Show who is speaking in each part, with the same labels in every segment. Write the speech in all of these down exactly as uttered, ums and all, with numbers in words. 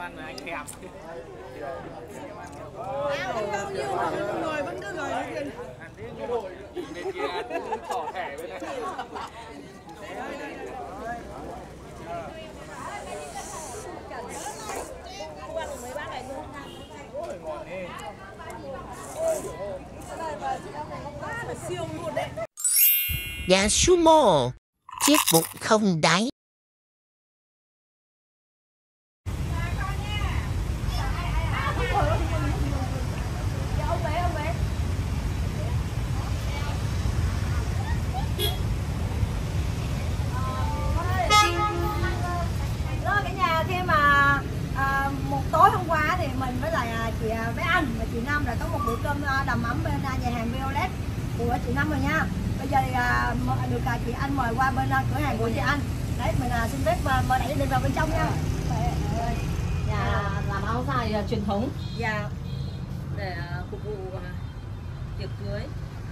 Speaker 1: ăn mà anh thèm.
Speaker 2: Người vẫn cứ gửi tiền.
Speaker 1: Bên kia ăn thỏ thẻ bên này.
Speaker 3: Dạ sumo, chiếc bụng không đáy.
Speaker 2: Tối hôm qua thì mình với lại chị bé Anh và chị Năm đã có một bữa cơm đầm ấm bên nhà hàng Violet của chị Năm rồi nha. Bây giờ thì được chị Anh mời qua bên cửa hàng của chị Anh. Đấy, mình xin phép mời đẩy đi vào bên trong nha.
Speaker 4: Nhà làm áo dài truyền thống.
Speaker 2: Dạ.
Speaker 4: Để phục vụ tiệc cưới,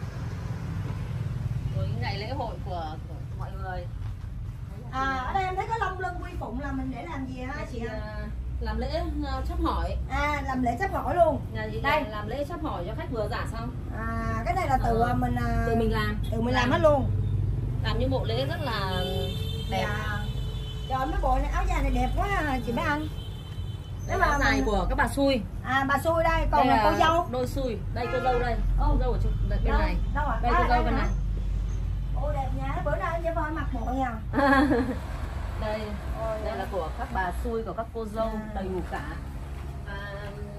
Speaker 4: với ngày lễ hội của, của mọi người.
Speaker 2: À, ở đây em thấy có long lân quy phụng là mình để làm gì hả chị?
Speaker 4: Làm lễ chắp hỏi.
Speaker 2: À, làm lễ chắp hỏi luôn.
Speaker 4: Nhà chị
Speaker 2: đây
Speaker 4: làm lễ chắp hỏi cho khách vừa giả xong.
Speaker 2: À, cái này là tự à, mình
Speaker 4: tự mình làm.
Speaker 2: Tự mình làm hết luôn.
Speaker 4: Làm những bộ lễ rất là đẹp.
Speaker 2: Dạ. Trời, mấy bộ này, áo dài này đẹp quá à, chị bé Anh.
Speaker 4: Đây là áo dài mình... của các bà xui.
Speaker 2: À, bà xui đây, còn
Speaker 4: đây
Speaker 2: là cô dâu.
Speaker 4: Đôi xui, đây cô dâu đây. Cô dâu ở bên
Speaker 2: đâu?
Speaker 4: này.
Speaker 2: Đâu à?
Speaker 4: Đây
Speaker 2: À,
Speaker 4: cô dâu
Speaker 2: đây
Speaker 4: bên
Speaker 2: hả?
Speaker 4: này.
Speaker 2: Ô đẹp nha, bữa nay em voi mặc bộ nha.
Speaker 4: Đây,
Speaker 2: Ôi,
Speaker 4: đây là của các bà xui, của các cô dâu, à. Đầy đủ cả. À,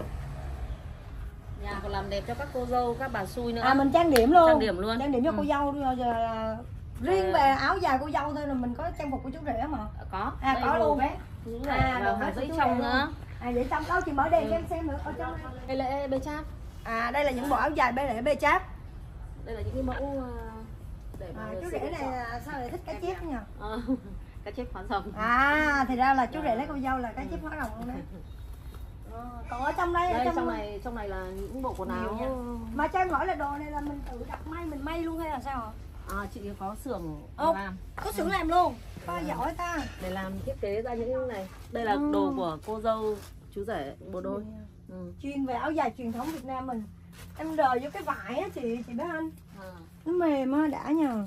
Speaker 4: nhà còn làm đẹp cho các cô dâu, các bà xui nữa.
Speaker 2: À, mình trang điểm luôn.
Speaker 4: Trang điểm luôn.
Speaker 2: Trang điểm cho
Speaker 4: ừ.
Speaker 2: cô dâu rồi giờ riêng về áo dài cô dâu thôi là mình có trang phục của chú rể mà.
Speaker 4: Có.
Speaker 2: À,
Speaker 4: đây
Speaker 2: có luôn.
Speaker 4: Đấy. À,
Speaker 2: đồ
Speaker 4: và giấy trong nữa.
Speaker 2: À, để trong đâu chị mở đèn cho em xem nữa ở trong đây.
Speaker 4: Đây là bê cháp.
Speaker 2: À, đây là những bộ áo dài bê lễ bê cháp.
Speaker 4: Đây là những cái mẫu để
Speaker 2: à, chú rể này sao lại thích cá chép nhỉ?
Speaker 4: À, cá chép hóa rồng.
Speaker 2: À, thì ra là chú rể lấy cô dâu là cá chép hóa rồng luôn đấy. À, còn ở trong đây,
Speaker 4: đây
Speaker 2: trong,
Speaker 4: trong này trong này là những bộ quần áo.
Speaker 2: Mà cho em hỏi là đồ này là mình tự đặt may mình may luôn hay là sao hả?
Speaker 4: À, chị có xưởng
Speaker 2: Ô,
Speaker 4: làm.
Speaker 2: Có xưởng làm luôn. Ba giỏi ta.
Speaker 4: Để làm thiết kế ra những này. Đây là ừ. đồ của cô dâu chú rể bộ đôi.
Speaker 2: Ừ. Chuyên về áo dài truyền thống Việt Nam mình. Em đờ vô cái vải á chị, chị biết anh. À. Nó mềm á, đã nhờ.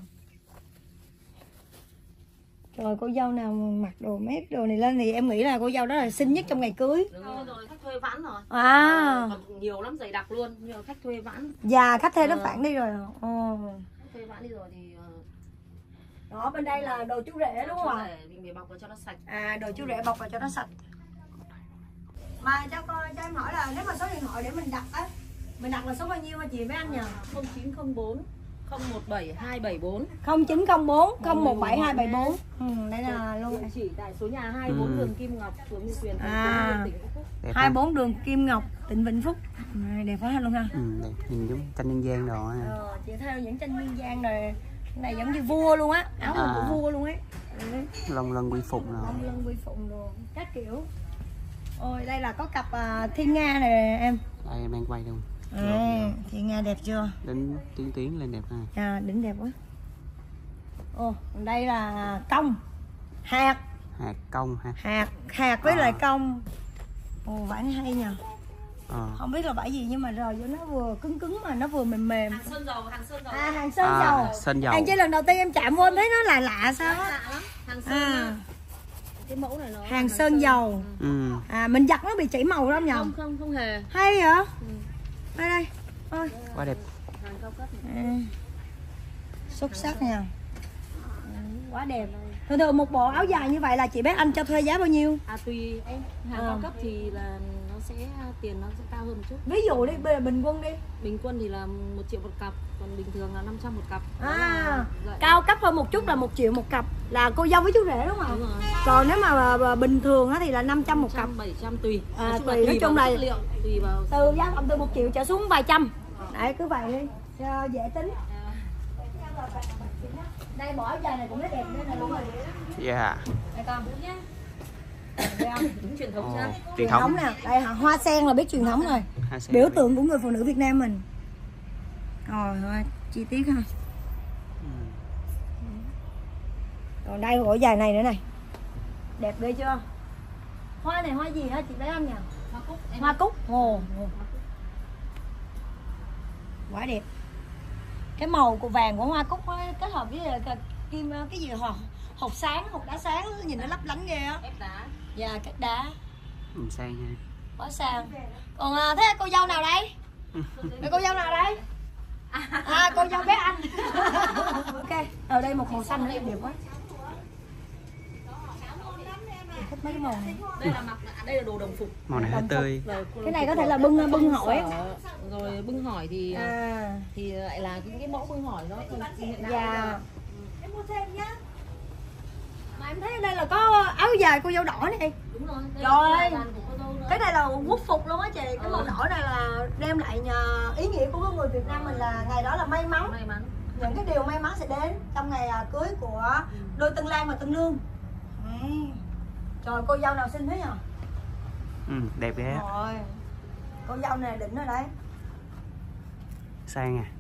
Speaker 2: Rồi cô dâu nào mặc đồ mép đồ này lên thì em nghĩ là cô dâu đó là xinh nhất trong ngày cưới.
Speaker 4: Đúng rồi, rồi khách thuê vãn rồi.
Speaker 2: À,
Speaker 4: à còn nhiều lắm, dày đặc luôn, nhiều khách thuê vãn.
Speaker 2: Dạ, khách thuê nó phản đi rồi. Ồ.
Speaker 4: Khách thuê vãn đi rồi thì
Speaker 2: đó, bên đây là đồ chú rể đúng không ạ?
Speaker 4: Mình phải bọc vào cho nó sạch.
Speaker 2: À, đồ chú rể bọc vào cho nó sạch. Mà cho coi cho em hỏi là nếu mà số điện thoại để mình đặt á, mình đặt là số bao nhiêu hả chị với anh nhờ?
Speaker 4: không chín không bốn không một bảy hai bảy bốn
Speaker 2: không chín không bốn không một bảy hai bảy bốn. Ừ, đây là luôn.
Speaker 4: Chỉ tại số nhà hai mươi bốn ừ. đường Kim Ngọc, phường Ngô Quyền,
Speaker 2: à, tỉnh Vĩnh Phúc. hai mươi bốn đường Kim Ngọc, tỉnh Vĩnh Phúc. Đẹp quá luôn ha.
Speaker 5: Ừ, đẹp, nhìn giống tranh nhân gian rồi.
Speaker 2: Ờ, chị theo những tranh nhân gian này. Cái này giống như vua luôn á, áo à, của vua luôn ấy. Ừ.
Speaker 5: Long lân quy phụng rồi.
Speaker 2: Long lân quy phụng rồi, các kiểu. Ôi, đây là có cặp uh, Thiên Nga này em.
Speaker 5: Đây em đang quay luôn.
Speaker 2: À, Thiên Nga đẹp chưa?
Speaker 5: Đến tiến tiến lên đẹp ha.
Speaker 2: À, đỉnh đẹp quá. Ồ, đây là công, hạt.
Speaker 5: Hạt công ha.
Speaker 2: Hạt, hạt với à. lại công. Ồ, vải hay nhờ.
Speaker 5: À.
Speaker 2: Không biết là vải gì nhưng mà rồi vô nó vừa cứng cứng mà nó vừa mềm mềm.
Speaker 4: Hàng sơn dầu, hàng sơn dầu.
Speaker 2: À, hàng sơn
Speaker 5: à,
Speaker 2: dầu.
Speaker 5: Sơn dầu.
Speaker 2: Hàng chỉ lần đầu tiên em chạm vô em thấy nó là lạ sao á.
Speaker 4: Lạ lắm. Hàng sơn. À. Cái mẫu này nó
Speaker 2: hàng, hàng sơn, sơn dầu.
Speaker 5: Ừ.
Speaker 2: À, mình giặt nó bị chảy màu đó không nhờ?
Speaker 4: Không không không hề.
Speaker 2: Hay hả? Ừ. Đây đây. Ôi.
Speaker 5: Quá đẹp.
Speaker 4: Hàng cao cấp.
Speaker 2: À. Xuất sắc nha. À, quá đẹp. Thường thường một bộ áo dài như vậy là chị bé anh cho thuê giá bao nhiêu?
Speaker 4: À tùy em, hàng à. cao cấp thì là nó sẽ tiền nó sẽ cao hơn một chút.
Speaker 2: Ví dụ đi, bình quân đi.
Speaker 4: Bình quân thì là một triệu một cặp, còn bình thường là năm trăm một cặp.
Speaker 2: À, cao cấp hơn một chút là một triệu một cặp, là cô dâu với chú rể đúng không?
Speaker 4: Đúng rồi.
Speaker 2: Còn nếu mà, mà bình thường thì là năm trăm một cặp.
Speaker 4: bảy trăm tùy.
Speaker 2: À,
Speaker 4: nói
Speaker 2: tùy, nói chung là
Speaker 4: liệu, tùy vào
Speaker 2: từ giá tầm từ một triệu trở xuống vài trăm. Đấy, cứ vậy đi cho dễ tính. Đây bộ áo dài này cũng rất đẹp nữa này luôn rồi.
Speaker 5: Dạ.
Speaker 4: Đây con. Đúng truyền thống chưa?
Speaker 5: Truyền,
Speaker 2: truyền
Speaker 5: thống.
Speaker 2: thống nè, đây hoa sen là biết truyền thống rồi. Biểu tượng của người phụ nữ Việt Nam mình. Rồi thôi, chi tiết ha. Ừ. Còn đây bộ dài này nữa này. Đẹp ghê chưa? Hoa này hoa gì hả chị bé anh nhỉ?
Speaker 4: Hoa cúc. Em
Speaker 2: Hoa cúc. Ồ, ồ. Quá đẹp. Cái màu của vàng của hoa cúc ấy, kết hợp với cái, kim cái gì hả? Hột sáng, hột đá sáng nhìn nó lấp lánh ghê á.
Speaker 4: ép đá.
Speaker 2: Dạ, cách đá.
Speaker 5: Ừ, sang ha.
Speaker 2: Quá sang. Còn à, thế cô dâu nào đây? Thế cô dâu nào đây? À, cô dâu bé anh. Ok, ở đây một màu xanh nữa đẹp quá. Em thích mấy cái màu này.
Speaker 4: Đây là mặc đây là đồ đồng phục.
Speaker 5: Màu này hơi tươi.
Speaker 2: Cái này có thể là bưng bưng hỏi.
Speaker 4: Rồi bưng hỏi thì
Speaker 2: À,
Speaker 4: thì lại là những cái mẫu bưng hỏi nó không hiện đại.
Speaker 2: dạ. Em mua thêm nhá. Mà em thấy ở đây là có áo dài cô dâu đỏ này.
Speaker 4: Đúng rồi. Đây
Speaker 2: Rồi.
Speaker 4: là dàn của cô dâu nữa.
Speaker 2: Cái này là quốc phục luôn á chị. Cái màu đỏ này là đem lại nhờ ý nghĩa của người Việt Nam mình là ngày đó là may mắn.
Speaker 4: May mắn.
Speaker 2: Những cái điều may mắn sẽ đến trong ngày à, cưới của đôi tân lang và tân nương. Ừ. Trời, cô dâu nào xinh thế nhờ?
Speaker 5: Ừ, đẹp ghê á.
Speaker 2: Rồi, cô dâu này đỉnh rồi đấy.
Speaker 5: Sang à.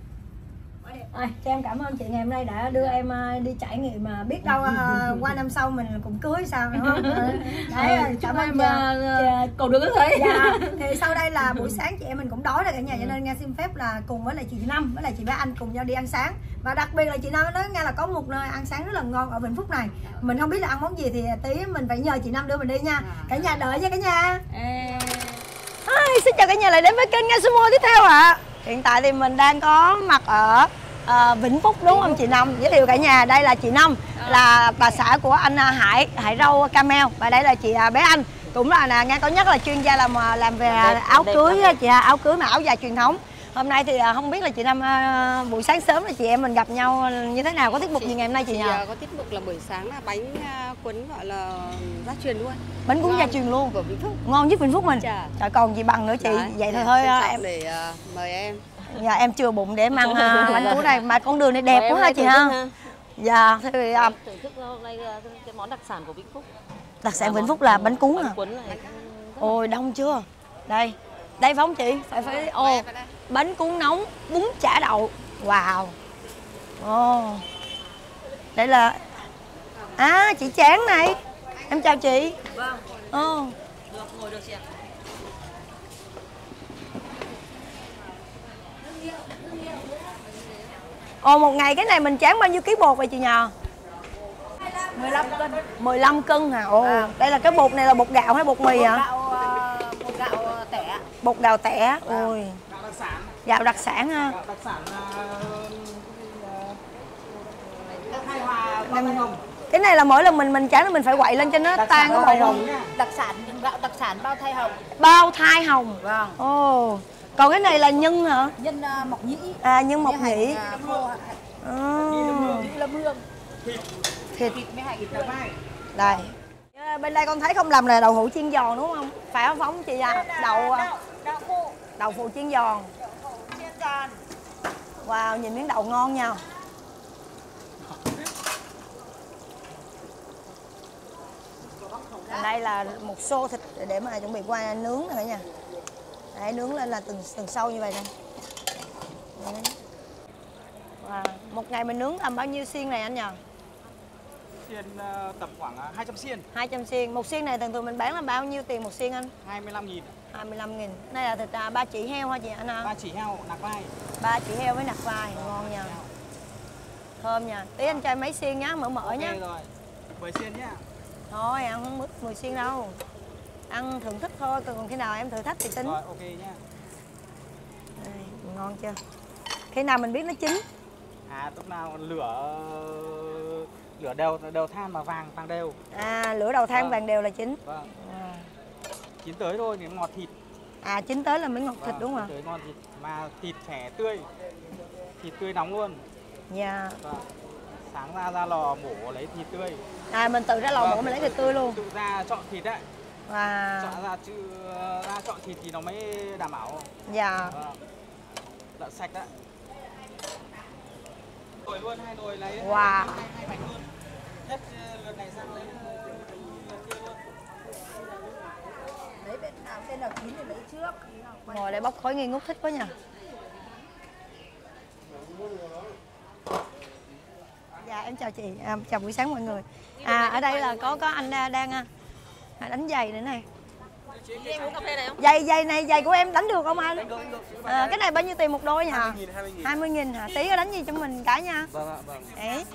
Speaker 2: À, cho em cảm ơn chị ngày hôm nay đã đưa em uh, đi trải nghiệm mà biết đâu uh, qua năm sau mình cũng cưới sao đúng không? Đấy, ừ, cảm ơn em uh,
Speaker 4: cầu được cái thế.
Speaker 2: dạ. Thì sau đây là buổi sáng chị em mình cũng đói rồi cả nhà, cho nên Nga xin phép là cùng với lại chị Năm với lại chị bé Anh cùng nhau đi ăn sáng. Và đặc biệt là chị Năm nói Nga là có một nơi ăn sáng rất là ngon ở Vĩnh Phúc này. Mình không biết là ăn món gì thì tí mình phải nhờ chị Năm đưa mình đi nha. Cả nhà đợi nha cả nhà.
Speaker 4: Ê.
Speaker 2: Hi, xin chào cả nhà lại đến với kênh Nga Sumo tiếp theo ạ. À. Hiện tại thì mình đang có mặt ở à, Vĩnh Phúc đúng không chị Năm? Giới thiệu cả nhà, đây là chị Năm, là bà xã của anh Hải Hải Râu Camel, và đây là chị bé Anh, cũng là, là nghe có nhất là chuyên gia làm làm về đẹp, áo đẹp, cưới đẹp. Chị áo cưới mà áo dài truyền thống. Hôm nay thì không biết là chị Năm buổi sáng sớm là chị em mình gặp nhau như thế nào, có tiết mục gì ngày hôm nay chị nhỉ?
Speaker 6: Có tiết mục là buổi sáng là bánh cuốn gọi là gia truyền luôn.
Speaker 2: Bánh cuốn gia truyền luôn
Speaker 6: của Vĩnh Phúc.
Speaker 2: Ngon nhất Vĩnh Phúc mình.
Speaker 6: Chà.
Speaker 2: Trời còn gì bằng nữa chị.
Speaker 6: Đấy,
Speaker 2: vậy thôi thôi em
Speaker 6: để uh, mời em.
Speaker 2: Dạ em chừa bụng để em ăn uh, bánh cuốn này, mà con đường này đẹp quá ha chị ha. Dạ thế thì uh,
Speaker 4: thưởng thức hôm nay cái món đặc sản của Vĩnh Phúc.
Speaker 2: Đặc sản Vĩnh Phúc là bánh cuốn
Speaker 4: bánh
Speaker 2: à?
Speaker 4: cuốn này.
Speaker 2: Ôi đông chưa? Đây. Đây phải không chị? Phải phải ô. Bánh cuốn nóng, bún chả đậu. Wow. Ồ. Đây là à chị Tráng này. Em chào chị.
Speaker 4: Vâng.
Speaker 2: Ồ.
Speaker 4: Được, ngồi được chị ạ.
Speaker 2: Ồ một ngày cái này mình tráng bao nhiêu ký bột vậy chị nhờ?
Speaker 4: mười lăm cân.
Speaker 2: mười lăm cân hả? Ồ, à. Đây là cái bột này là bột gạo hay bột mì hả?
Speaker 4: Gạo, uh, bột gạo tẻ.
Speaker 2: Bột gạo tẻ. Ôi.
Speaker 1: Gạo đặc sản.
Speaker 2: Gạo đặc sản ha.
Speaker 1: Gạo đặc sản là hai hòa bao hồng.
Speaker 2: Cái này là mỗi lần mình mình tráng mình phải quậy lên cho nó
Speaker 1: Đặc
Speaker 2: tan cái bột hồng.
Speaker 4: Đặc sản gạo đặc sản bao thai hồng.
Speaker 2: Bao thai hồng.
Speaker 4: Vâng.
Speaker 2: Ồ. Còn cái này là nhân hả?
Speaker 4: Nhân uh, mọc nhĩ.
Speaker 2: À nhân mọc nhĩ.
Speaker 4: Uh,
Speaker 2: Oh.
Speaker 4: lâm hương.
Speaker 2: Thịt.
Speaker 4: Thịt với hành.
Speaker 2: Đây. Bên đây con thấy không làm là đậu hũ chiên giòn đúng không? Phải không Phóng chị à? Đậu
Speaker 4: Đậu phụ.
Speaker 2: Đậu phụ chiên giòn.
Speaker 4: Chiên giòn.
Speaker 2: Wow, nhìn miếng đậu ngon nha. Đây là một xô thịt để mà chuẩn bị qua nướng này cả nhà. Đấy, nướng lên là từng từng sâu như vậy này. Wow. Một ngày mình nướng tầm bao nhiêu xiên này anh nhờ?
Speaker 1: Xiên uh, tầm khoảng uh, hai trăm xiên.
Speaker 2: hai trăm xiên. Một xiên này thường thường mình bán là bao nhiêu tiền một xiên anh?
Speaker 1: hai mươi lăm nghìn.
Speaker 2: hai mươi lăm nghìn. Đây là thịt à, ba chỉ heo hả chị anh hả?
Speaker 1: Ba chỉ heo nạc vai.
Speaker 2: Ba chỉ heo với nạc vai, ngon nha. Thơm nha. Tí anh cho em mấy xiên nhá, mỡ mỡ
Speaker 1: Ok
Speaker 2: nhá.
Speaker 1: rồi. mười xiên nhá.
Speaker 2: Thôi ăn không mất mười xiên đâu. Ăn thưởng thức thôi, còn khi nào em thử thách thì tính.
Speaker 1: Rồi ok nhá.
Speaker 2: Đây, ngon chưa? Khi nào mình biết nó chín?
Speaker 1: À lúc nào lửa lửa đều đều than mà vàng vàng đều.
Speaker 2: À lửa đầu than
Speaker 1: Vâng.
Speaker 2: vàng đều là chín.
Speaker 1: Vâng.
Speaker 2: À,
Speaker 1: Chín tới thôi thì ngọt thịt.
Speaker 2: à chín tới là mới ngọt thịt
Speaker 1: Vâng,
Speaker 2: đúng
Speaker 1: chín
Speaker 2: không ạ?
Speaker 1: tới ngon thịt mà thịt phải tươi. Thịt tươi nóng luôn.
Speaker 2: Dạ.
Speaker 1: Vâng. Sáng ra ra lò mổ lấy thịt tươi.
Speaker 2: À mình tự ra lò mổ mình lấy thịt tươi luôn.
Speaker 1: Tự ra chọn thịt đấy.
Speaker 2: Và
Speaker 1: Chọn ra chứ ra chọn thịt thì nó mới đảm bảo.
Speaker 2: dạ.
Speaker 1: Vâng. Lợn sạch đấy. Nồi luôn, hai nồi lấy
Speaker 2: Wow.
Speaker 1: hai, hai bánh luôn. Hết lượt này sang lấy lượt kia luôn.
Speaker 4: Lấy bên nào bên nào chín thì lấy trước.
Speaker 2: Ngồi đây bốc khói nghi ngút thích quá nha. Dạ em chào chị, à, chào buổi sáng mọi người. À ở đây là có có anh đang À, đánh giày nữa này.
Speaker 4: Em uống cà phê này không?
Speaker 2: Giày giày này giày của em đánh được không anh? À, cái này bao nhiêu tiền một đôi hả? hai mươi nghìn hả? Tí đánh gì cho mình cái nha.
Speaker 1: Vâng ạ, vâng.
Speaker 2: Đấy.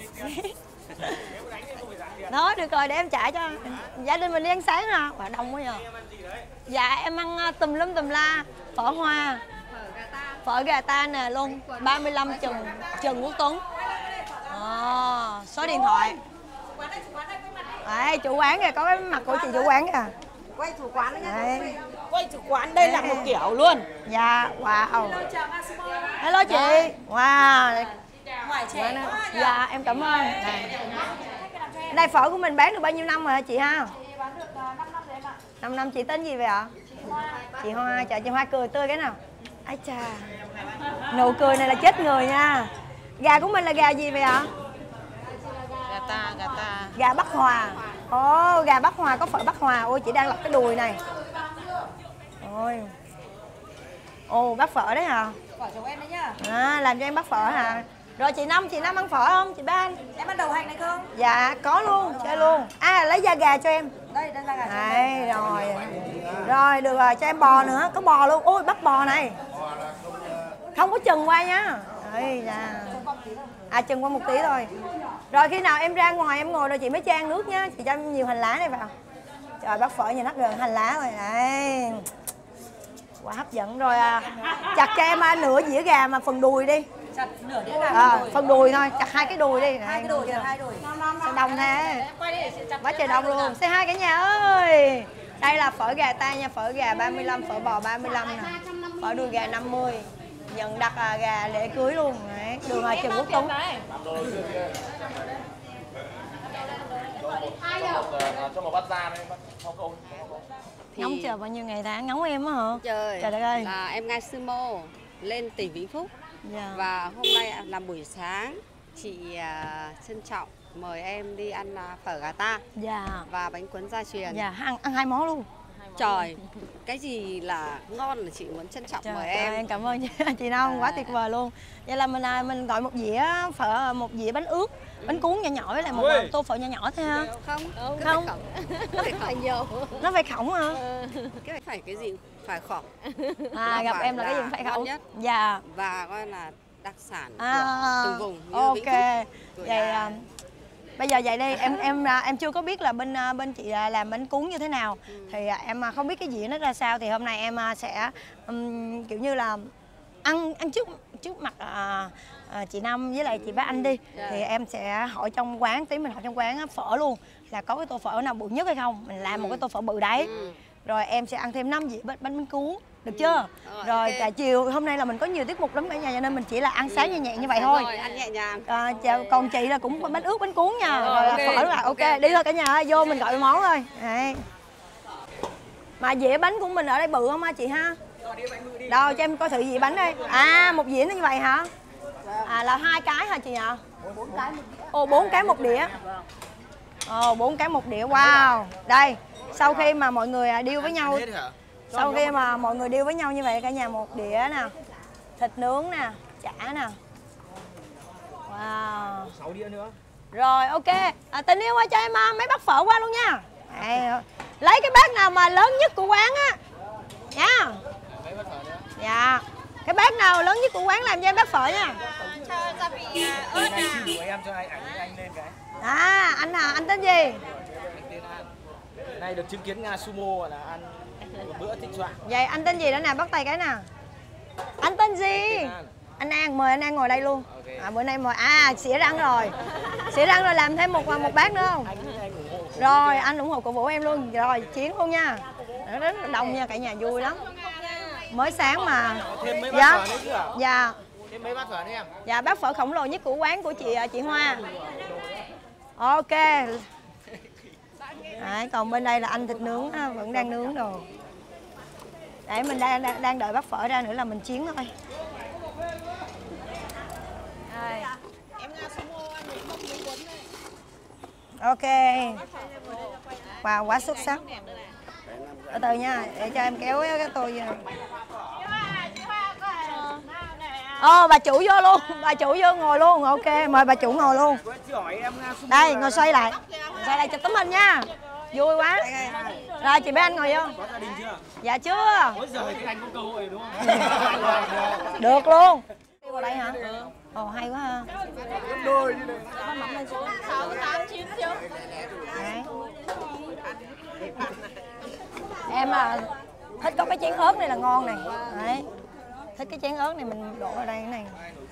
Speaker 2: Đó, được rồi để em trả cho. Gia đình mình đi ăn sáng nè. Bà đông quá nhờ. Dạ em ăn tùm lum tùm la. Phở hoa. Phở gà ta nè luôn. ba mươi lăm Trần Trần Quốc Tuấn. À, số điện thoại. Đấy, chủ quán kìa, có cái mặt của chị chủ quán kìa.
Speaker 6: Quay chủ quán đó nha.
Speaker 2: Đấy.
Speaker 6: Quay chủ quán đây là một kiểu luôn.
Speaker 2: Dạ, wow. Hello chị. Wow.
Speaker 6: Ngoài trẻ.
Speaker 2: Dạ, em cảm ơn. Này. Đây phở của mình bán được bao nhiêu năm rồi hả chị ha? năm năm. Chị tên gì vậy ạ? Chị Hoa. Chào chị Hoa, cười tươi cái nào. Ái chà. Nụ cười này là chết người nha. Gà của mình là gà gì vậy ạ?
Speaker 6: Gà ta, gà ta.
Speaker 2: Gà Bắc Hòa. Ồ, gà Bắc Hòa, có phở Bắc Hòa. Ôi, chị đang lọc cái đùi này. Ôi. Ồ, bát phở đấy hả?
Speaker 6: Phở chồng em đấy nhá.
Speaker 2: À, làm cho em bát phở hả? Rồi chị Năm, chị Năm ăn phở không? Chị Ban.
Speaker 6: Em ăn đầu hành này không?
Speaker 2: Dạ, có luôn, chơi luôn. À, lấy da gà cho em.
Speaker 6: Đây, đây là gà.
Speaker 2: Đấy, rồi. Rồi, được rồi, cho em bò nữa. Có bò luôn. Ôi, bắt bò này. Không có chừng qua nhá. Đấy, dạ. À, chừng qua một tí thôi. Rồi, khi nào em ra ngoài em ngồi rồi chị mới chan nước nhá. Chị cho em nhiều hành lá này vào. Trời, bát phở nhìn hấp gần hành lá rồi. Đấy. Quá hấp dẫn rồi à. Chặt cho em nửa dĩa gà mà phần đùi đi.
Speaker 6: Chặt nửa đĩa gà.
Speaker 2: À, phần đùi thôi, chặt hai cái đùi đi.
Speaker 6: Hai cái đùi, chặt hai đùi.
Speaker 2: Sao đông thế?
Speaker 6: Quay đi để chặt.
Speaker 2: Quá trời đông luôn. Say hi cả nhà ơi. Đây là phở gà ta nha, phở gà ba mươi lăm, phở bò ba mươi lăm nè. Phở đùi gà năm mươi. Nhận đặt à, gà lễ cưới luôn. Đấy, đường là Trần Quốc Tuấn.
Speaker 7: Cho một bát da đấy, không không.
Speaker 2: Ngóng chờ bao nhiêu ngày ta? Ngóng em á hả?
Speaker 6: Trời,
Speaker 2: Trời đất ơi.
Speaker 6: là em ngay Sumo lên tỉnh Vĩnh Phúc.
Speaker 2: Dạ.
Speaker 6: Và hôm nay là buổi sáng chị à, trân trọng mời em đi ăn à, phở gà ta
Speaker 2: Dạ.
Speaker 6: và bánh cuốn gia truyền.
Speaker 2: Dạ, ăn, ăn hai món luôn.
Speaker 6: Trời, cái gì là ngon là chị muốn trân trọng
Speaker 2: Trời
Speaker 6: mời
Speaker 2: ơi,
Speaker 6: em.
Speaker 2: em cảm ơn chị, chị Năm, quá
Speaker 6: À.
Speaker 2: tuyệt vời luôn. Vậy là mình à, mình gọi một dĩa phở, một dĩa bánh ướt, bánh cuốn nhỏ nhỏ với lại một
Speaker 7: Ui.
Speaker 2: tô phở nhỏ nhỏ thôi ha.
Speaker 6: Không, cứ
Speaker 2: Không.
Speaker 6: phải khổng. Cứ phải khổng nhiều.
Speaker 2: Nó phải khổng hả?
Speaker 6: Cái phải phải cái gì phải khổng.
Speaker 2: À,
Speaker 6: Nó
Speaker 2: gặp
Speaker 6: phải
Speaker 2: em là cái gì
Speaker 6: là
Speaker 2: cũng phải
Speaker 6: ngon
Speaker 2: khổng.
Speaker 6: nhất.
Speaker 2: Dạ.
Speaker 6: Và coi là đặc sản
Speaker 2: À,
Speaker 6: của từng vùng như
Speaker 2: ok.
Speaker 6: Vĩnh Phúc. Của
Speaker 2: Vậy
Speaker 6: nhà-
Speaker 2: à, bây giờ vậy đi, em em à, em chưa có biết là bên à, bên chị à, làm bánh cuốn như thế nào.
Speaker 6: Ừ.
Speaker 2: Thì à, em à, không biết cái dĩa nó ra sao, thì hôm nay em à, sẽ ừm, kiểu như là ăn ăn trước trước mặt à, à, chị Năm với lại chị Bá Anh đi.
Speaker 6: Dạ.
Speaker 2: Thì em sẽ hỏi trong quán, tí mình hỏi trong quán á, phở luôn là có cái tô phở nào bự nhất hay không, mình làm một cái tô phở bự đấy.
Speaker 6: Ừ.
Speaker 2: Rồi em sẽ ăn thêm năm dĩa bánh bánh cuốn, được chưa?
Speaker 6: Rồi,
Speaker 2: Rồi
Speaker 6: ok.
Speaker 2: tại chiều hôm nay là mình có nhiều tiết mục lắm cả nhà, cho nên mình chỉ là ăn sáng nhẹ nhẹ như vậy
Speaker 6: Đúng
Speaker 2: thôi.
Speaker 6: rồi, ăn nhẹ nhàng.
Speaker 2: À, chào, còn chị là cũng bánh ướt bánh cuốn nha.
Speaker 6: Rồi,
Speaker 2: Rồi, là
Speaker 6: ok,
Speaker 2: phở là ok,
Speaker 6: ok,
Speaker 2: đi thôi cả nhà ơi, vô mình gọi món thôi. Đấy. Mà dĩa bánh của mình ở đây bự không ha chị ha? Đâu cho em coi thử dĩa bánh đây. À, một dĩa như vậy hả? À, là hai cái hả chị ạ? Ồ, bốn cái một đĩa. Ồ, bốn cái một đĩa, wow. Đây, sau khi mà mọi người điêu với nhau, sau khi mà mọi người điêu với nhau như vậy cả nhà, một đĩa nè, thịt nướng nè, chả nè. Wow.
Speaker 1: sáu đĩa nữa.
Speaker 2: Rồi, ok. À, tình yêu ơi, cho em à, mấy bát phở qua luôn nha. Đây, lấy cái bát nào mà lớn nhất của quán á. Nha. Dạ. Cái bát nào lớn nhất của quán làm cho em bát phở nha.
Speaker 1: Anh xin của em cho anh ảnh anh lên cái.
Speaker 2: À, anh à, anh tên gì?
Speaker 1: Này được chứng kiến Nga Sumo là ăn một bữa thịnh soạn.
Speaker 2: Vậy anh tên gì đó nè, bắt tay cái nè. Anh tên gì? Anh An, mời anh An ngồi đây luôn. À, bữa nay mời, à, xỉa răng rồi. Xỉa răng rồi, làm thêm một một bát nữa không? Rồi, anh ủng hộ cổ vũ em luôn. Rồi, chiến luôn nha. Rất là đông nha, cả nhà vui lắm. Mới sáng mà.
Speaker 1: Thêm mấy bát
Speaker 2: Dạ.
Speaker 1: phở nữa chứ hả?
Speaker 2: Dạ.
Speaker 1: Thêm mấy bát phở nữa em.
Speaker 2: Dạ, bát phở khổng lồ nhất của quán của chị chị Hoa. Ok. Đấy, còn bên đây là anh thịt nướng á, vẫn đang nướng đồ. Để mình đang đang, đang đợi bát phở ra nữa là mình chiến thôi. Đây. Ok. Wow, quá xuất sắc. Từ từ nha, để cho em kéo cái tô vô. Ồ, oh, bà chủ vô luôn, bà chủ vô ngồi luôn, ok, mời bà chủ ngồi luôn. Đây, ngồi xoay lại, xoay lại chụp tấm hình nha. Vui quá. Rồi chị bé anh ngồi vô.
Speaker 1: Có gia đình chưa?
Speaker 2: Dạ chưa.
Speaker 1: Ôi giời, các anh có cơ hội đúng không?
Speaker 2: Được luôn. Đi vào đây hả? Ồ hay quá ha.
Speaker 1: Đôi như này.
Speaker 2: Đấy. Em là thích có cái chén ớt này là ngon này. Đấy. Thích cái chén ớt này mình đổ vào đây cái này.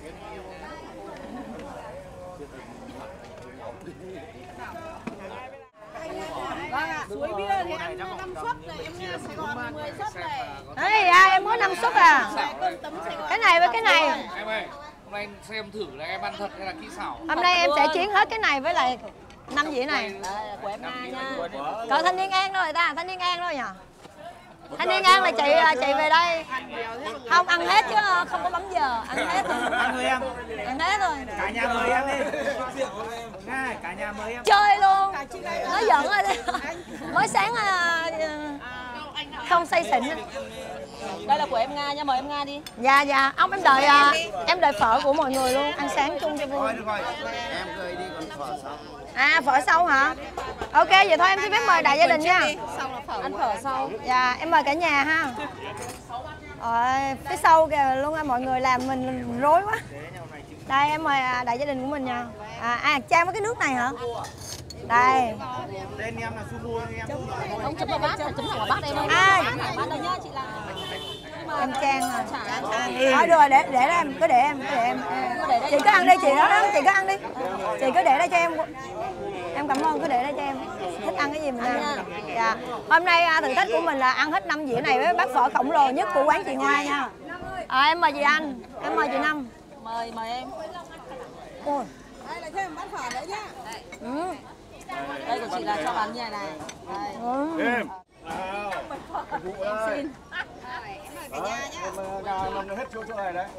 Speaker 8: Suối bia thì ăn năm suất này, em nha, Sài Gòn mười suất này.
Speaker 2: Đấy à, em mới năm suất à. Cái này với cái này.
Speaker 7: Em ơi, hôm nay xem thử là em ăn thật hay là kỹ xảo.
Speaker 2: Hôm nay em sẽ chiến hết cái này với lại năm dĩa này.
Speaker 4: Của em Nga nha.
Speaker 2: Cậu Thanh Niên An thôi ta, Thanh Niên An thôi nhỉ? Thanh Niên An là chị chị về đây. Không ăn hết chứ không có bấm giờ, ăn hết thôi.
Speaker 1: Ăn thôi em.
Speaker 2: Ăn hết thôi.
Speaker 1: Cả nhà mời em đi. Nga, cả nhà mời em.
Speaker 2: Chơi luôn. Nói giỡn rồi đi. Mới sáng không say xỉn.
Speaker 4: Đây là của em Nga nha, mời em Nga đi.
Speaker 2: Dạ dạ, ông em đợi em đợi phở của mọi người luôn, ăn sáng chung cho vui.
Speaker 9: Em cười đi còn phở sau.
Speaker 2: À phở sau hả? Ok vậy thôi em xin phép mời đại gia đình nha.
Speaker 4: Ăn phở sau.
Speaker 2: Dạ em mời cả nhà ha. Rồi phía sau kìa luôn á, mọi người làm mình rối quá. Đây em mời đại gia đình của mình nha. À, à Trang với cái nước này hả? Đây.
Speaker 1: Tên em là Subu em.
Speaker 4: Ông chấm vào bát, chấm thẳng vào bát đây thôi.
Speaker 2: Ai?
Speaker 4: Bát đây nhá, chị là
Speaker 2: Em Trang à. Thôi được rồi, để để em, cứ để em, cứ để em. Chị cứ ăn đi chị đó, đó, chị cứ ăn đi. Chị cứ để đây cho em. Em cảm ơn, cứ để đây cho em. Thích ăn cái gì mình ăn. Dạ. Hôm nay thử thách của mình là ăn hết năm dĩa này với bát phở khổng lồ nhất của quán chị Ngoa nha. À, em mời chị Anh, em mời chị Năm.
Speaker 4: Mời mời em.
Speaker 2: Ôi.
Speaker 8: Đây là thêm bát phở nữa nhá.
Speaker 2: Ừ.
Speaker 4: Đây của chị là cho bán như này này. Đây.
Speaker 2: Ừ.
Speaker 1: Em.
Speaker 4: Em xin.
Speaker 1: Cả nhà nhá. Em nằm hết chỗ chỗ này đấy.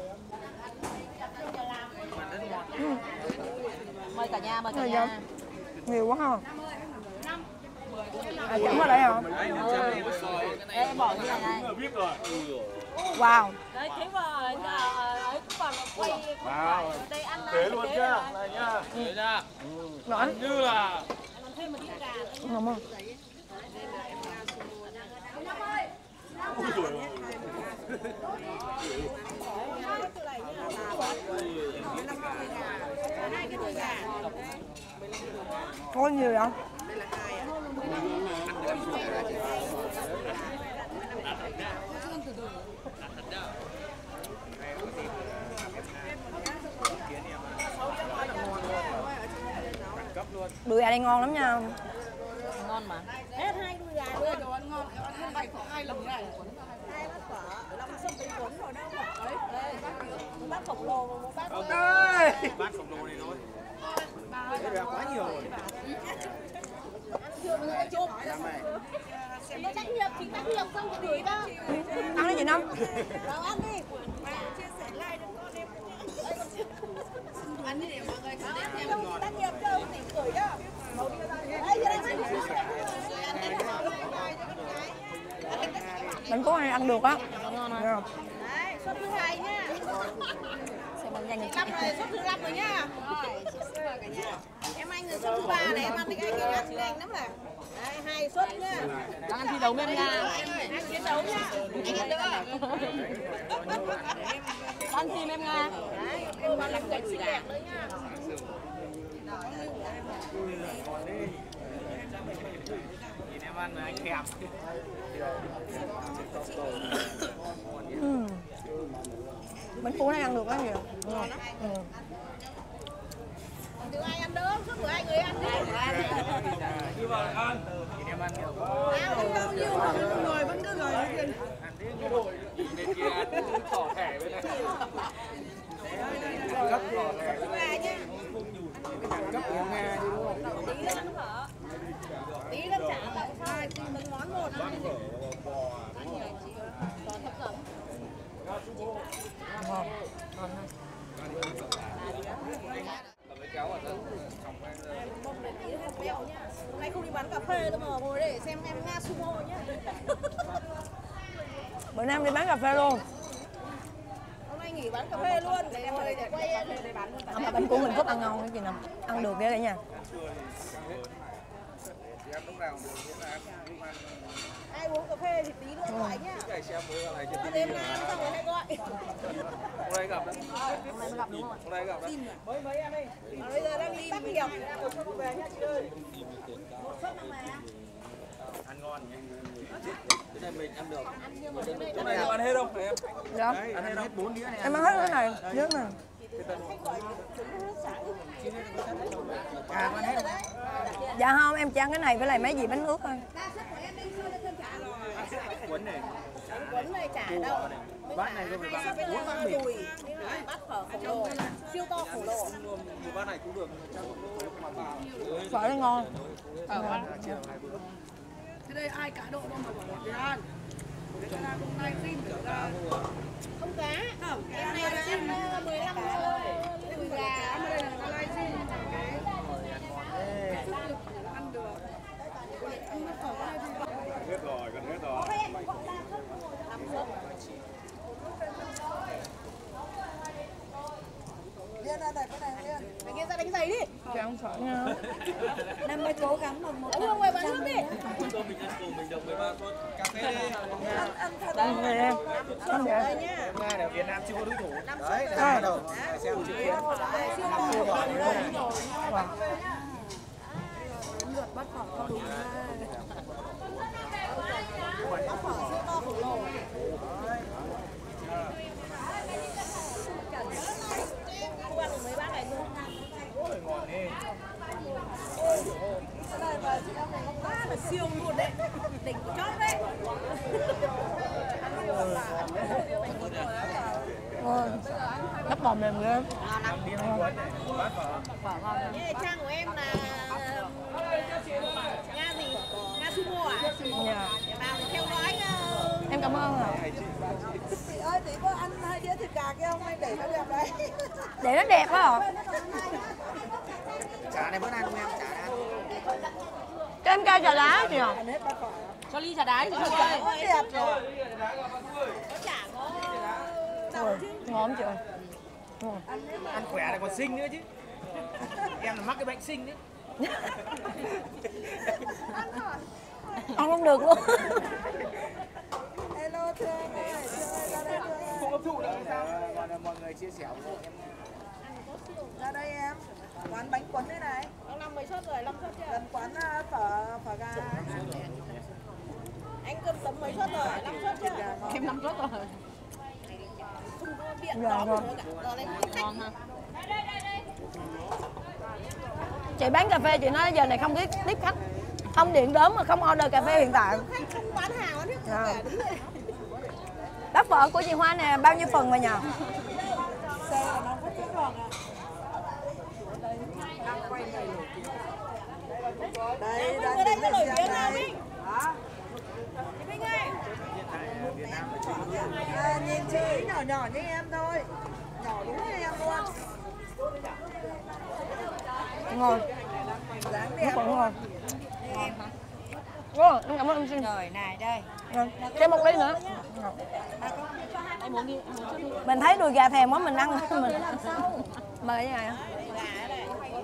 Speaker 4: Mời cả nhà, mời cả nhà.
Speaker 2: Nhiều quá ha. À, chấm vào đây hả?
Speaker 4: Ừ. Đây, em bỏ như này này.
Speaker 2: Wow.
Speaker 8: Đấy, thế mà ấy cũng còn quay
Speaker 1: Wow.
Speaker 8: đây ăn
Speaker 1: Thế luôn nhá. Này nhá.
Speaker 7: Thế nha.
Speaker 2: Ngon.
Speaker 7: Như là
Speaker 8: thêm một ít gà.
Speaker 2: Ngon không? Có nhiều vậy? Đùi gà đây ngon lắm nha.
Speaker 4: Ngon mà.
Speaker 8: Hết hai đùi gà luôn. Đồ ăn ngon. Ăn thêm bạch phở hai lần này. Hai bát phở, năm suất bánh cuốn rồi đâu mà. Đấy, đây. Một bát khổng lồ, một bát.
Speaker 1: Ok. Bát khổng lồ này thôi. Thế là quá nhiều rồi.
Speaker 8: Em có trách nhiệm, chị trách nhiệm không thì gửi đó.
Speaker 2: Ăn đi chị Năm.
Speaker 8: Đâu ăn đi. Chia sẻ like được con em. Ăn đi để mọi người có đến thêm ngọt. Trách nhiệm đâu thì gửi đó. Đây, đây, đây.
Speaker 2: Bánh cuốn này ăn được á.
Speaker 4: Ngon
Speaker 2: Đấy,
Speaker 4: không?
Speaker 8: Đấy, suất thứ hai nhá.
Speaker 4: Xem bằng nhanh
Speaker 8: Năm rồi, suất thứ năm rồi nhá. Em anh rồi suất thứ ba này em ăn thì anh ấy ăn nhanh lắm này. Đấy, hai suất nhá.
Speaker 4: đang ăn thi đấu bên Nga.
Speaker 8: Anh chiến đấu nhá. Anh ăn nữa.
Speaker 4: Ăn team em Nga.
Speaker 8: Đấy, em còn làm cảnh xinh đẹp nữa nhá.
Speaker 1: Nhìn em ăn mà anh thèm.
Speaker 2: Ừ. Bánh cuốn này ăn được quá nhiều. Ngon. Ừ.
Speaker 8: Đừng ai ăn nữa, suốt bữa ai người ăn đi.
Speaker 1: Đi vào ăn. Nhìn em ăn nhiều quá.
Speaker 8: Ăn không bao nhiêu mà người vẫn cứ người lên tiền.
Speaker 7: bên kia ăn thỏ thẻ bên này.
Speaker 1: Cấp thỏ thẻ.
Speaker 8: Cấp của Nga đi đúng không? Tí nữa ăn phở. Tí nữa trả tại sao từng món một.
Speaker 2: Ngon. Ngon ha.
Speaker 8: Hôm nay không đi bán cà phê đâu mà ngồi để xem em Nga sumo nhá.
Speaker 2: Bữa nay em đi bán cà phê luôn.
Speaker 8: Hôm nay nghỉ bán cà phê luôn. Để em quay để bán luôn.
Speaker 2: Không mà bánh cuốn mình Phúc ăn ngon cái gì nào. Ăn được ghê đấy nha.
Speaker 7: lúc nào được thế là em cũng ăn.
Speaker 8: Ai uống cà phê thì tí nữa gọi nhá.
Speaker 7: Cái xem mới là này chưa
Speaker 8: Đêm nào ăn xong rồi hay gọi.
Speaker 7: Hôm nay gặp đấy.
Speaker 8: Hôm nay gặp đúng không ạ?
Speaker 7: Hôm nay gặp đấy.
Speaker 8: Mấy mấy em ơi. Bây giờ đang đi bắt nghiệp. Một suất về nhá chị ơi. Một suất năm này á.
Speaker 7: Ăn ngon nhỉ. Cái này mình ăn được. Cái này ăn hết không em?
Speaker 10: Dạ.
Speaker 7: Đấy, ăn hết bốn đĩa này.
Speaker 10: Em ăn hết cái này, nhớ này.
Speaker 7: À, ăn hết không?
Speaker 10: Dạ không, em chỉ ăn cái này với lại mấy dĩa bánh ướt thôi.
Speaker 7: Quấn này.
Speaker 8: Quấn này chả đâu.
Speaker 7: Bát này không phải bát
Speaker 8: Bên
Speaker 7: bốn bát
Speaker 8: này
Speaker 7: mình.
Speaker 8: đùi. Bát phở khổng lồ. Siêu to khổng lồ.
Speaker 7: Một bát này cũng được.
Speaker 10: Phở nó ngon.
Speaker 8: Thế đây ai cá độ đâu mà bỏ tiền ăn. Cái này hôm nay xin được ra. Không cá. Không, em này là xin mười lăm đùi gà. Mà đây là nó lai xin. Ăn được.
Speaker 7: Hết rồi, gần hết rồi.
Speaker 8: Liên ra đây cái này Liên. Mày nghe ra đánh giày đi.
Speaker 10: Chị ăn phở nha.
Speaker 2: Năm mới cố gắng bằng một.
Speaker 8: Anh Hương ngoài bán nước đi.
Speaker 7: Tôi mình ăn cùng mình đồng với ba con cà phê đi.
Speaker 10: Đây người em. Ăn vậy.
Speaker 8: Đây nhá.
Speaker 7: Nga này Việt Nam chưa có đối thủ. Đấy, đây bắt đầu. Xem trực tiếp. Siêu to rồi.
Speaker 8: Lượt bắt phở không đúng. Bắt phở siêu to khổng lồ. Cô ăn được mấy bát này luôn.
Speaker 7: Ôi ngon đi.
Speaker 8: Cái này mà chị ăn này không quá là siêu luôn đấy. Đỉnh chót đấy.
Speaker 10: Ôi, bắp bò mềm ghê.
Speaker 8: Cái trang của em là Nga gì? Nga Sumo à?
Speaker 10: Dạ.
Speaker 8: Vào để theo dõi.
Speaker 10: Em cảm ơn ạ.
Speaker 8: Chị ơi, chị có ăn hai đĩa thịt gà kia không? Hay để nó đẹp đấy.
Speaker 10: Để nó đẹp á ạ.
Speaker 7: Chả này bữa nay không em, chả ăn.
Speaker 10: Cho em cao trà đá chị ạ.
Speaker 8: Cho ly trà đá chị ơi. Nó đẹp rồi. Nó chả có
Speaker 10: Ôi, ngon chị ơi. Ngon.
Speaker 7: Ăn khỏe lại còn xinh nữa chứ. Em là mắc cái bệnh xinh đấy.
Speaker 10: Ăn không được luôn.
Speaker 8: Hello thưa em ơi.
Speaker 7: Không hấp thụ đâu. Mọi người chia sẻ với em.
Speaker 8: Ra đây em. Quán bánh cuốn đây này. Ông năm mấy suất rồi, năm suất chưa? Gần quán phở phở gà. Anh cơm tấm mấy suất rồi, năm suất chưa? Em năm suất rồi. Không có điện
Speaker 10: Dạ,
Speaker 8: đó
Speaker 10: rồi.
Speaker 8: nữa cả. Rồi lên ngon ha.
Speaker 10: Chị bán cà phê chị nói giờ này không biết tiếp khách. Không điện đến mà không order cà phê hiện tại.
Speaker 8: Khách không bán hàng hết
Speaker 10: Dạ.
Speaker 8: cả đúng rồi.
Speaker 10: Bát phở của chị Hoa nè, bao nhiêu phần mà nhờ?
Speaker 8: Xe là nó rất rất giòn à. Đây, đang đứng đây nổi tiếng nào Minh? Chị Minh ơi. À, nhìn chị nhỏ nhỏ như em thôi. Nhỏ đúng như em luôn.
Speaker 10: Ngon.
Speaker 8: Dáng
Speaker 10: Nó
Speaker 8: đẹp.
Speaker 10: còn ngon. Ngon hả? Ngon, em cảm ơn em xin.
Speaker 8: Rồi, này đây.
Speaker 10: Ngon. Thêm một ly nữa.
Speaker 8: Em muốn đi, em muốn trước đi.
Speaker 10: Mình thấy đùi gà thèm quá mình ăn mình. Mời cái này.
Speaker 8: Gà đây.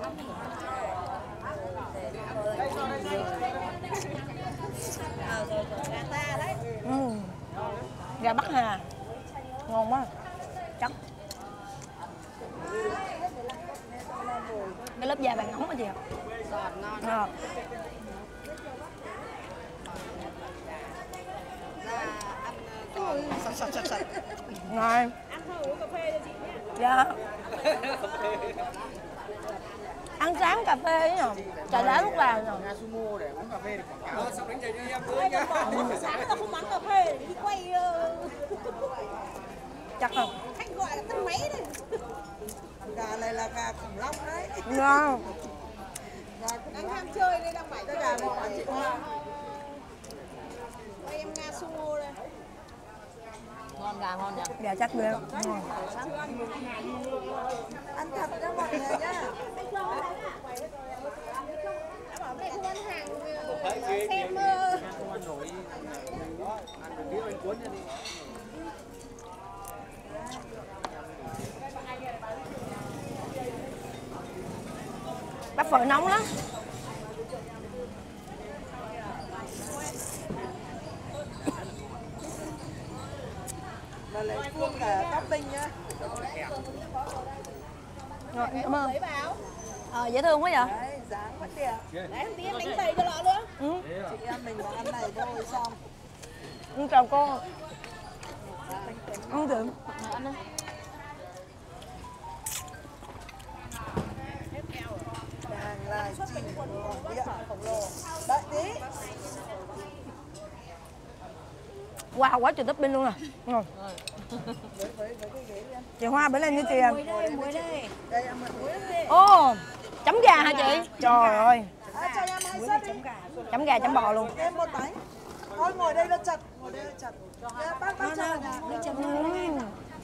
Speaker 8: Ờ rồi rồi, gà ta đấy.
Speaker 10: Ừ. Gà Bắc Hà. Ngon quá. Chắc. Cái lớp da vàng ống hả chị ạ?
Speaker 6: Giòn ngon.
Speaker 10: Ngon.
Speaker 6: Sạch sạch sạch sạch.
Speaker 10: Ngon.
Speaker 8: Ăn thôi uống cà phê cho chị nhé.
Speaker 10: Dạ. Ăn sáng cà phê ấy nhờ. Trà đá lúc nào nhờ.
Speaker 7: Nga Sumo để uống cà phê để quảng cáo. Xong đánh giày cho em
Speaker 8: Ôi,
Speaker 7: với nhá.
Speaker 8: sáng tao không bán cà phê để đi quay
Speaker 10: Chắc không?
Speaker 8: khách gọi là tắt máy đây. Gà này là gà khủng long đấy.
Speaker 10: Ngon.
Speaker 8: Đang ham chơi đây, đang phải cái gà này của chị Hoa. Quay em Nga Sumo đây. Ngon gà ngon nhỉ?
Speaker 10: Gà chắc ghê. Ngon.
Speaker 8: Ăn thật cho mọi người nhá. Đã bảo mẹ không ăn hàng xem
Speaker 7: Không ăn nổi. Ăn được đĩa bánh cuốn cho đi.
Speaker 10: Bát phở nóng lắm.
Speaker 8: topping nhá.
Speaker 10: Rồi, cảm ơn. Ờ, dễ thương quá vậy.
Speaker 8: Đấy, dáng quá kìa. Đấy, em tí em đánh giày cho lọ nữa.
Speaker 10: Ừ.
Speaker 8: Chị em mình ăn này thôi xong.
Speaker 10: Ừ, chào cô. Ăn được. Ăn đi.
Speaker 8: Hàng là chỉ điện khổng lồ. Đợi tí.
Speaker 10: Wow, quá trời topping luôn à. Ngon. Chị Hoa bữa lên như chị à.
Speaker 8: Muối đây. Đây em mượn muối đây.
Speaker 10: Ô, chấm gà hả chị? Trời ơi.
Speaker 8: À, cho em hai suất đi.
Speaker 10: Chấm gà chấm bò luôn.
Speaker 8: Em một bánh. Thôi ngồi đây nó chặt, ngồi đây nó chặt. Bác bác cho là nước chấm
Speaker 10: Ừ.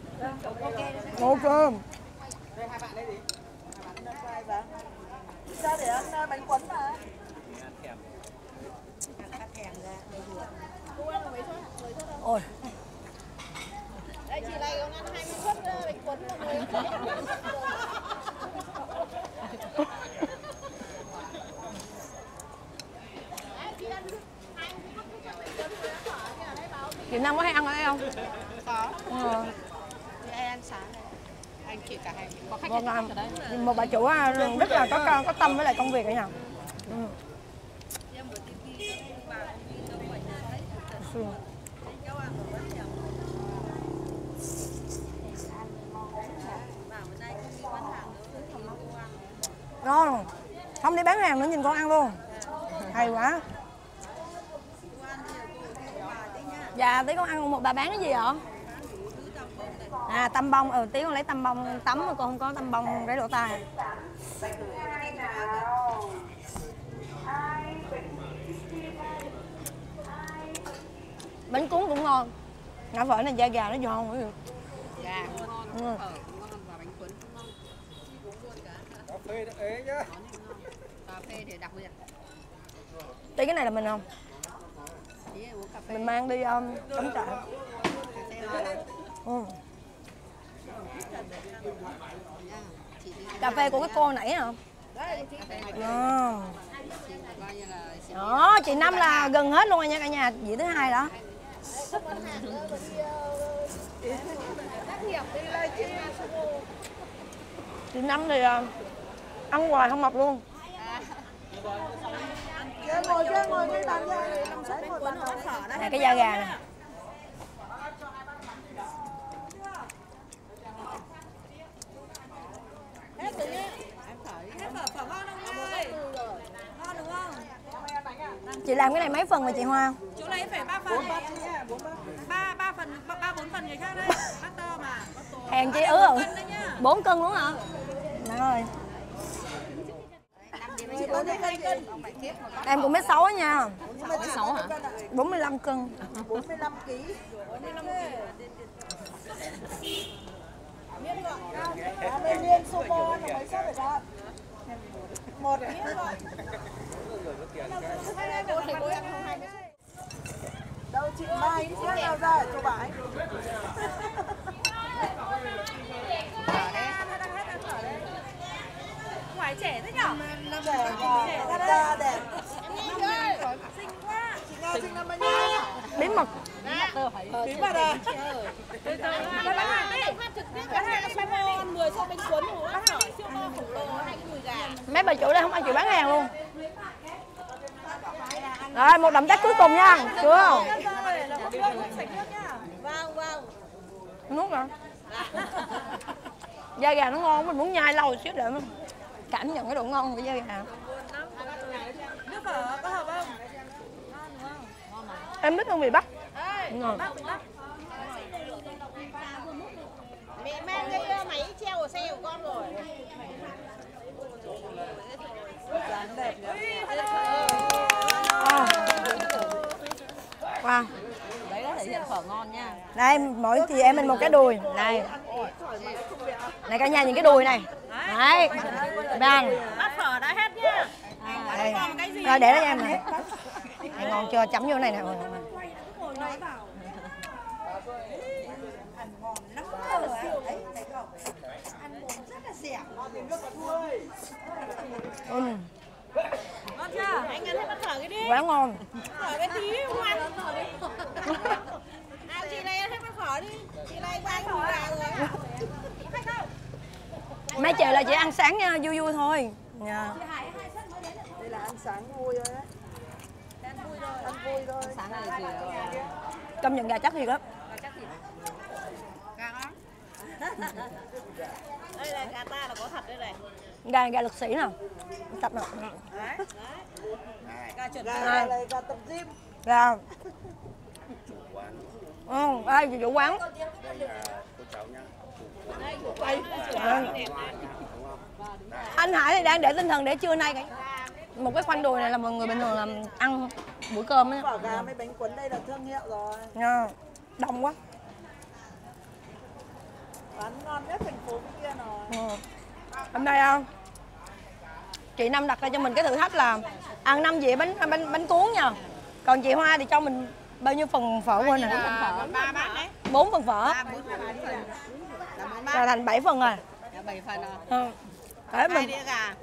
Speaker 10: Ok.
Speaker 1: Đây hai bạn đây gì?
Speaker 8: vai và ra để ăn bánh cuốn mà.
Speaker 10: Ôi.
Speaker 8: Đây chị này còn ăn hai mươi suất bánh cuốn là mười.
Speaker 10: Chị Năm có hay ăn ở đây không?
Speaker 6: Có.
Speaker 10: Ừ.
Speaker 6: Chị hay ăn sáng này. Anh chị cả hai có khách
Speaker 10: Vâng,
Speaker 6: ở đấy.
Speaker 10: một bà chủ rất là có có tâm với lại công việc ấy nhỉ. Ừ. Ngon. Không đi bán hàng nữa nhìn con ăn luôn. Hay quá. Dạ, tí con ăn một bà bán cái gì ạ? À, tăm bông, ừ, tí con lấy tăm bông tắm mà con không có tăm bông rải lỗ tai. Bánh cuốn cũng ngon. Ngã phở này da gà nó giòn quá.
Speaker 6: Gà cũng ngon,
Speaker 10: Ừ.
Speaker 6: phở cũng ngon và bánh cuốn cũng ngon.
Speaker 1: Cà phê nó ế nhá.
Speaker 6: Cà phê thì đặc biệt.
Speaker 10: Tí cái này là mình không?
Speaker 6: Tí uống cà phê.
Speaker 10: Mình mang đi um, cắm trại. Ừ. Cà phê của cái cô nãy hả? À. Đó, chị Năm là gần hết luôn rồi nha cả nhà, vị thứ hai đó. Chị Năm thì uh, ăn hoài không mập luôn.
Speaker 8: Kia ngồi kia ngồi ngay bàn ra. Đấy ngồi bàn phở đấy.
Speaker 10: Này cái da gà nè.
Speaker 8: Hết rồi nhé. Hết phở phở ngon không ơi? Ngon đúng không?
Speaker 10: Chị làm cái này mấy phần mà chị Hoa?
Speaker 8: Chỗ này phải ba phần. Ba ba phần ba bốn phần người khác đấy. Bát to mà.
Speaker 10: Hèn chi ứ rồi. bốn cân luôn hả? Nè ơi. Em cũng mét sáu á nha.
Speaker 8: Mét sáu hả?
Speaker 10: bốn mươi lăm cân.
Speaker 8: bốn mươi lăm ký. bốn mươi lăm ký. Miếng gọi. À, bên liên sumo là mấy suất rồi đó. Một miếng gọi. Đâu chị Mai chiếc nào ra cho bà ấy. Ngoài trẻ thế nhở? Trẻ và da đẹp. Xinh quá. Chị Nga sinh năm bao nhiêu?
Speaker 10: Bí mật.
Speaker 8: Bí mật à? Các bạn hỏi trực tiếp cái hai cái sumo mười xô bánh cuốn của bác hỏi siêu to khổng lồ hai cái đùi gà.
Speaker 10: Mấy bà chủ đây không ai chịu bán hàng luôn. Rồi, một động tác cuối cùng nha. Chưa?
Speaker 8: Vâng, vâng.
Speaker 10: Nuốt rồi. Da gà nó ngon, mình muốn nhai lâu xíu để mình cảm nhận cái độ ngon của da gà.
Speaker 8: Nước phở có hợp không?
Speaker 10: Em thích hương vị Bắc. Ngon.
Speaker 8: Mẹ mang cái máy treo ở xe của con rồi. Dáng đẹp nhỉ?
Speaker 10: À. Wow.
Speaker 4: Đấy là thể hiện phở ngon nha.
Speaker 10: Đây, mỗi chị em mình một cái đùi. Này. Này cả nhà nhìn cái đùi này. Đấy. Đang.
Speaker 8: Bát phở đã hết nhá.
Speaker 10: Đây. Rồi để đó cho em này. Này, ngon chưa? Chấm vô này nè. Ừ.
Speaker 8: Ngon chưa? Anh ăn hết bát phở cái đi.
Speaker 10: Quá ngon.
Speaker 8: Phở cái tí không ăn. À chị này ăn hết bát phở hỏi đi. Chị này ba đùi gà rồi.
Speaker 10: Mấy chị là chỉ ăn sáng nha, vui vui thôi. Dạ.
Speaker 8: Đây là ăn sáng vui rồi đấy. Ăn vui thôi. Ăn vui thôi.
Speaker 4: Sáng này thì
Speaker 10: Công nhận gà chắc thiệt đó.
Speaker 8: Gà ngon. Đây là gà ta là có thật đây này.
Speaker 10: Gà gà lực sĩ nào. Tập nào.
Speaker 8: Đấy. Gà chuẩn
Speaker 10: Gà
Speaker 8: này là gà tập gym.
Speaker 10: Gà. Ừ, ai chủ quán. Anh Hải thì đang để tinh thần để trưa nay cái một cái khoanh đùi này là mọi người bình thường làm ăn buổi cơm á.
Speaker 8: Phở gà với bánh cuốn đây là thương hiệu rồi.
Speaker 10: Nha. Đông quá.
Speaker 8: Bán ngon nhất thành phố kia rồi.
Speaker 10: Ừ. Hôm nay không? Chị Năm đặt ra cho mình cái thử thách là ăn năm dĩa bánh bánh bánh cuốn nha. Còn chị Hoa thì cho mình bao nhiêu phần phở quên rồi?
Speaker 6: ba bát đấy.
Speaker 10: bốn phần phở. Là thành bảy phần rồi.
Speaker 6: bảy phần rồi.
Speaker 10: Ừ. Đấy, mình
Speaker 6: Đĩa gà.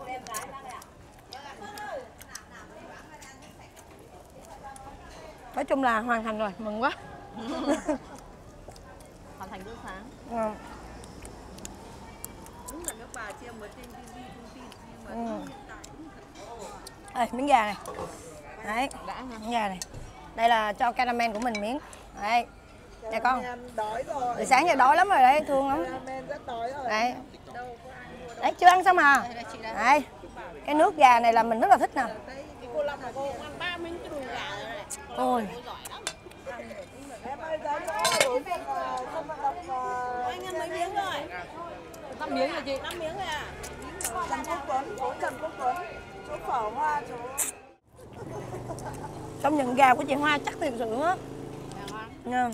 Speaker 10: nói chung là hoàn thành rồi, mừng quá.
Speaker 4: hoàn thành bữa sáng.
Speaker 10: Ừ.
Speaker 8: Đúng là các bà chia một trên ti vi thông tin nhưng mà
Speaker 10: Ừ.
Speaker 8: hiện tại
Speaker 10: Đây, miếng gà này. Đấy, miếng gà này. Đây là cho caramel của mình miếng. Đấy. Dạ con.
Speaker 8: đói rồi.
Speaker 10: Từ sáng giờ đói lắm rồi đấy, thương lắm.
Speaker 8: Caramel rất đói rồi.
Speaker 10: Đấy. Đấy, chưa ăn xong à? Đấy. Cái nước gà này là mình rất là thích nè.
Speaker 8: Cô Lâm là cô ăn ba miếng cái đùi gà rồi này.
Speaker 10: Ôi.
Speaker 8: Em ơi giá nữa đối tượng không vận động. Anh ăn mấy miếng rồi?
Speaker 4: năm miếng rồi chị.
Speaker 8: năm miếng rồi à? Trần Quốc Tuấn, chú Trần Quốc Tuấn, chú phở Hoa, chú.
Speaker 10: Công nhận gà của chị Hoa chắc thiệt sự á. Nha.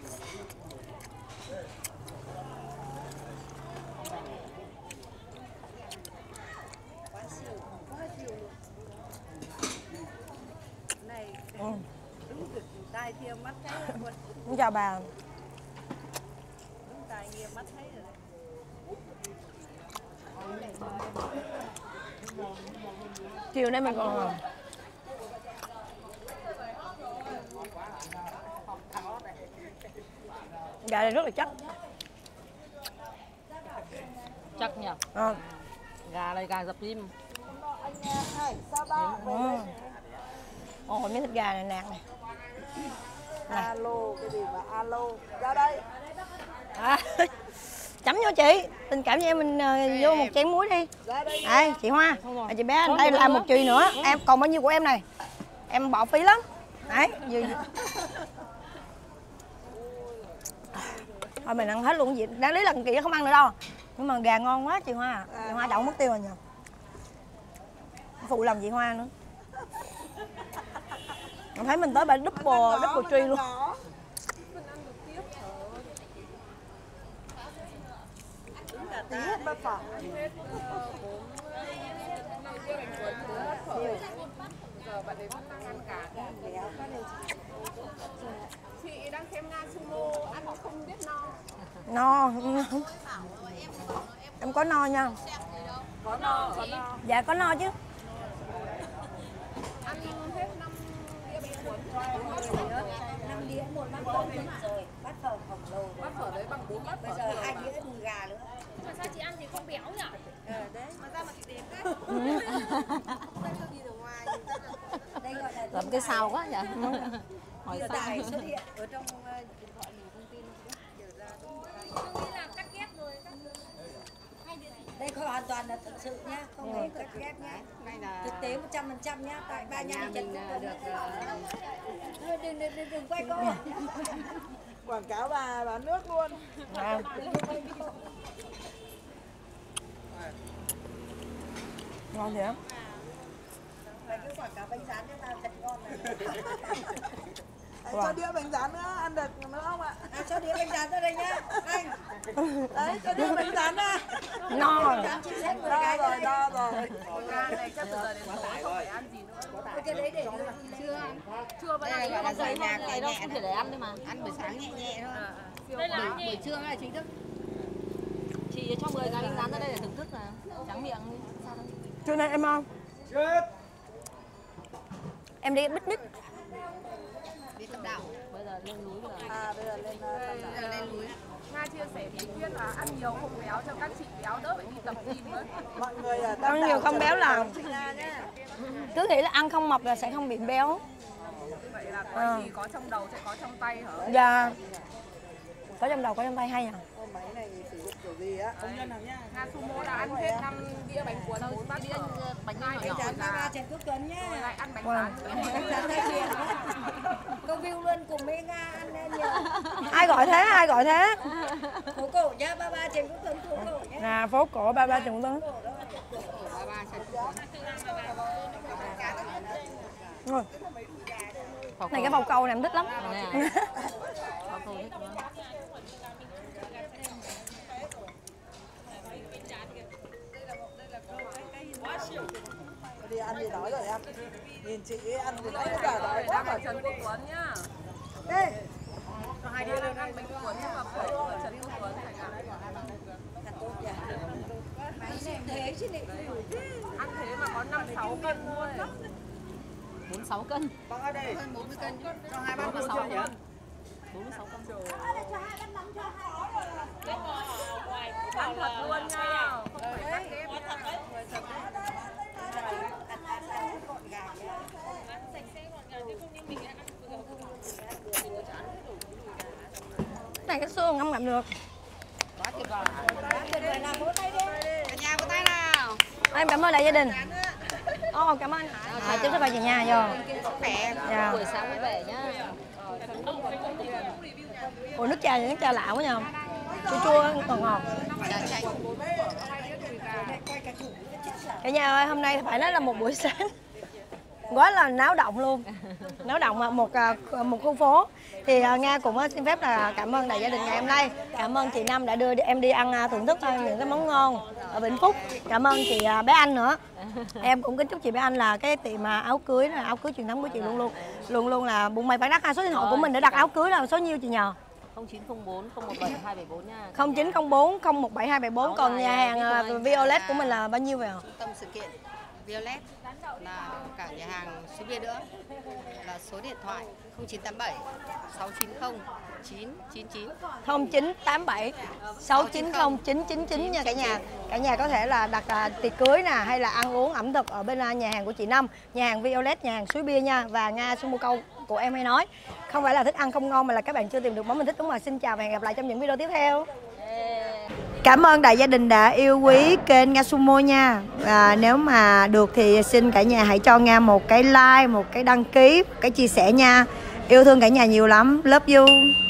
Speaker 10: Ừ.
Speaker 8: Tai thiêm mắt thấy rồi.
Speaker 10: Xin chào bà.
Speaker 8: Đúng tai nghiêm mắt thấy rồi.
Speaker 10: Chiều nay mình còn gà này rất là chắc.
Speaker 4: Chắc nhỉ.
Speaker 10: À.
Speaker 4: Gà này gà dập tim.
Speaker 10: Ừ. Ồ, miếng thịt gà này nạc này. Này.
Speaker 8: Alo, cái gì mà alo, ra đây.
Speaker 10: À, chấm vô chị, tình cảm như em mình uh, vô một chén muối đi. Đây, chị Hoa, à, chị bé anh đây làm một chùy nữa. Em còn bao nhiêu của em này? Em bỏ phí lắm. Đấy, vừa... Thôi mình ăn hết luôn gì. Đáng lý là kia không ăn nữa đâu. Nhưng mà gà ngon quá chị Hoa. Chị Hoa đậu mất tiêu rồi nhờ. Phụ lòng chị Hoa nữa. Em thấy mình tới bà double, double tree luôn.
Speaker 8: Tí hết bát phở.
Speaker 6: Chị đang xem Nga sumo ăn không biết no.
Speaker 10: No. Em có no nha.
Speaker 8: Có no, có no.
Speaker 10: Dạ có no chứ.
Speaker 6: Ăn hết năm đĩa bánh cuốn.
Speaker 2: năm đĩa một bát phở rồi, bát phở khổng lồ.
Speaker 6: Bát phở đấy bằng bốn bát phở.
Speaker 2: Bây giờ hai đĩa đùi gà nữa.
Speaker 6: Mà sao chị ăn thì không béo nhỉ?
Speaker 2: Ờ đấy.
Speaker 6: Mà ra mà chị đẹp đấy. Đây cho nhìn ở ngoài.
Speaker 2: Đây gọi là
Speaker 4: Làm cái sao quá nhỉ.
Speaker 2: hỏi sao xuất hiện ở trong điện thoại mình thông tin giờ ra đúng
Speaker 6: Tôi nghĩ là cắt ghép rồi.
Speaker 2: đây hoàn toàn là thực sự nhá, không hề cắt ghép nhá. Thực tế một trăm phần trăm nhá, tại ba nhà mình được thôi đừng đừng đừng đừng quay cô.
Speaker 8: Quảng cáo bà bán nước luôn.
Speaker 10: À. Ngon vậy á.
Speaker 2: Mày cứ quảng cáo bánh rán cho tao thật ngon này.
Speaker 8: Anh cho đĩa bánh rán nữa, ăn được nữa không ạ?
Speaker 2: À, cho đĩa bánh rán ra đây nhá. Anh.
Speaker 8: Đấy, cho đĩa bánh rán ra.
Speaker 10: No rồi.
Speaker 8: Đo rồi, đo rồi.
Speaker 6: Này chắc từ giờ đến tối không phải ăn gì nữa.
Speaker 2: Cái đấy để
Speaker 6: Chưa ăn. Chưa bao
Speaker 4: Đây
Speaker 6: giờ
Speaker 4: gọi là
Speaker 6: ăn
Speaker 4: dày nạc ngày đâu không thể để ăn đấy mà.
Speaker 6: ăn buổi sáng nhẹ nhẹ thôi.
Speaker 4: Đây là buổi, buổi trưa là chính thức. Chị cho mười cái bánh rán ra đây để thưởng thức là trắng miệng đi. Sao đâu?
Speaker 10: Trưa nay em không? Em đi picnic.
Speaker 6: Đi tâm đạo.
Speaker 4: Bây giờ
Speaker 8: À, bây giờ lên uh, lên núi. Nga chia sẻ bí quyết là ăn nhiều không béo cho các chị béo đỡ phải đi tập gym ấy. Mọi người uh,
Speaker 10: ăn nhiều không béo là cứ nghĩ là ăn không mập là sẽ không bị béo.
Speaker 8: Vậy là có à. gì có trong đầu sẽ có trong tay hả?
Speaker 10: Dạ. Có trong đầu có trong tay hay à?
Speaker 8: Máy này sử dụng kiểu gì á? Công nhân nào nha. Nga Sumo đã ăn hết năm đĩa bánh cuốn, bốn bát đĩa bánh nhỏ nhỏ là
Speaker 2: Trần Quốc Tuấn nhé.
Speaker 8: rồi lại ăn bánh
Speaker 10: Wow.
Speaker 8: rán.
Speaker 2: Câu view luôn cùng với Nga ăn lên nhiều.
Speaker 10: Ai gọi thế? Ai gọi thế?
Speaker 2: Phố cổ nhá, ba ba Trần Quốc Tuấn phố cổ nhé.
Speaker 10: Là phố cổ ba ba Trần Quốc Tuấn. Rồi. Này cái bầu câu này em thích lắm.
Speaker 8: Đi ăn thì đói rồi em. Nhìn chị ăn thì nãy giờ đói quá rồi. Trần Quốc Tuấn nhá.
Speaker 2: Đây.
Speaker 8: Cho hai đứa lên ăn bánh cuốn nhưng mà phở của Trần Quốc Tuấn này cả.
Speaker 2: Thế chứ này.
Speaker 8: Ăn thế mà có năm sáu cân thôi.
Speaker 4: bốn sáu cân.
Speaker 8: Bằng ở đây.
Speaker 4: Hơn bốn mươi cân.
Speaker 8: Cho hai bát bốn mươi nhỉ?
Speaker 4: bốn mươi sáu cân.
Speaker 8: Ăn thật luôn nha. Không phải cắt ghép.
Speaker 10: Này cái xương không ngậm được.
Speaker 4: Quá tuyệt vời.
Speaker 6: Cả nhà có tay nào.
Speaker 10: Em cảm ơn đại gia đình. Ồ, oh, cảm ơn. À, chúc sức khỏe chị nhà vô.
Speaker 6: Khỏe.
Speaker 10: Dạ.
Speaker 4: Buổi sáng vui vẻ nhá.
Speaker 10: Ủa nước trà này nước trà lạ quá nhờ. Chua chua ngọt ngọt. Cả nhà ơi, hôm nay phải nói là một buổi sáng quá là náo động luôn. Náo động một một khu phố. Thì Nga cũng xin phép là cảm ơn đại gia đình ngày hôm nay. Cảm ơn chị Năm đã đưa em đi ăn thưởng thức những cái món ngon ở Vĩnh Phúc. Cảm ơn chị bé Anh nữa. Em cũng kính chúc chị bé Anh là cái tiệm áo cưới là áo cưới truyền thống của chị luôn luôn luôn luôn là bụng mày phải đắt. Số điện thoại của mình để đặt áo cưới là số nhiêu chị nhờ?
Speaker 4: không chín không bốn không một bảy hai bảy bốn nha.
Speaker 10: không chín không bốn không một bảy hai bảy bốn. Còn nhà hàng Violet của mình là bao nhiêu vậy ạ?
Speaker 6: Trung tâm sự kiện Violet là cả nhà hàng Suối Bia nữa là số điện thoại không chín tám bảy sáu chín không chín chín chín
Speaker 10: không chín tám bảy sáu chín không chín chín chín nha cả nhà. Cả nhà có thể là đặt uh, tiệc cưới nè hay là ăn uống ẩm thực ở bên uh, nhà hàng của chị Năm, nhà hàng Violet, nhà hàng Suối Bia nha. Và Nga Sumo câu của em hay nói không phải là thích ăn không ngon mà là các bạn chưa tìm được món mình thích, đúng rồi. Xin chào và hẹn gặp lại trong những video tiếp theo. Cảm ơn đại gia đình đã yêu quý kênh Nga Sumo nha. Và nếu mà được thì xin cả nhà hãy cho Nga một cái like, một cái đăng ký, một cái chia sẻ nha. Yêu thương cả nhà nhiều lắm. Love you.